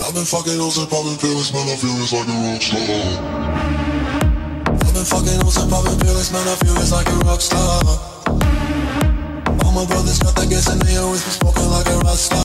I've been fucking hoes and popping pills, man, I feel it's like a rock star. I've been fucking hoes and popping pills, man, I feel it's like a rock star. All my brothers got that gas and they always been smoking like a rock star.